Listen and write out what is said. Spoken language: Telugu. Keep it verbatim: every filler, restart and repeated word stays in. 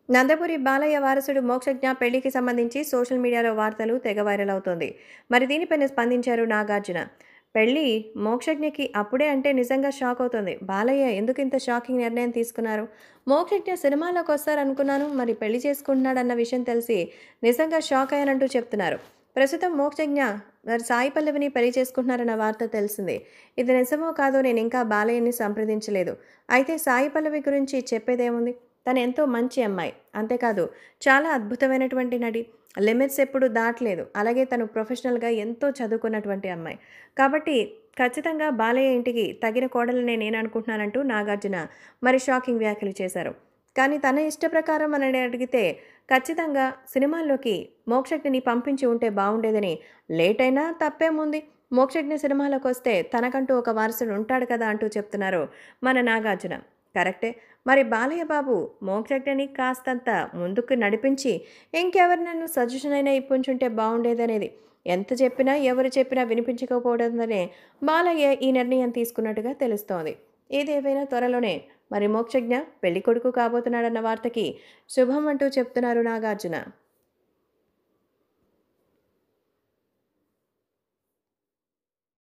నందమూరి బాలయ్య వారసుడు మోక్షజ్ఞ పెళ్లికి సంబంధించి సోషల్ మీడియాలో వార్తలు తెగ వైరల్ అవుతోంది. మరి దీనిపైన స్పందించారు నాగార్జున. పెళ్లి మోక్షజ్ఞకి అప్పుడే అంటే నిజంగా షాక్ అవుతుంది. బాలయ్య ఎందుకు ఇంత షాకింగ్ నిర్ణయం తీసుకున్నారు? మోక్షజ్ఞ సినిమాలోకి వస్తారనుకున్నాను, మరి పెళ్లి చేసుకుంటున్నాడన్న విషయం తెలిసి నిజంగా షాక్ అయ్యానంటూ చెప్తున్నారు. ప్రస్తుతం మోక్షజ్ఞ మరి సాయి పల్లవిని పెళ్లి చేసుకుంటున్నారన్న వార్త తెలిసిందే. ఇది నిజమో కాదో నేను ఇంకా బాలయ్యని సంప్రదించలేదు. అయితే సాయి పల్లవి గురించి చెప్పేదేముంది? తను ఎంతో మంచి అమ్మాయి. అంతేకాదు చాలా అద్భుతమైనటువంటి నటి. లిమిట్స్ ఎప్పుడు దాటలేదు. అలాగే తను ప్రొఫెషనల్‌గా ఎంతో చదువుకున్నటువంటి అమ్మాయి. కాబట్టి ఖచ్చితంగా బాలయ్య ఇంటికి తగిన కోడలనే నేను అనుకుంటున్నానంటూ నాగార్జున మరి షాకింగ్ వ్యాఖ్యలు చేశారు. కానీ తన ఇష్ట ప్రకారం అని అడిగితే ఖచ్చితంగా సినిమాల్లోకి మోక్షజ్ఞని పంపించి ఉంటే బావుండేదని, లేట్ అయినా తప్పేముంది? మోక్షజ్ఞ సినిమాలోకొస్తే తనకంటూ ఒక వారసుడు ఉంటాడు కదా అంటూ చెప్తున్నారు మన నాగార్జున. కరెక్టే. మరి బాలయ్య బాబు మోక్షజ్ఞని కాస్తంత ముందుకు నడిపించి ఇంకెవరినైనా సజెషన్ అయినా ఇప్పించుంటే బాగుండేదనేది. ఎంత చెప్పినా ఎవరు చెప్పినా వినిపించకపోవడంతోనే బాలయ్య ఈ నిర్ణయం తీసుకున్నట్టుగా తెలుస్తోంది. ఏదేవైనా త్వరలోనే మరి మోక్షజ్ఞ పెళ్లి కొడుకు కాబోతున్నాడన్న వార్తకి శుభం అంటూ చెప్తున్నారు నాగార్జున.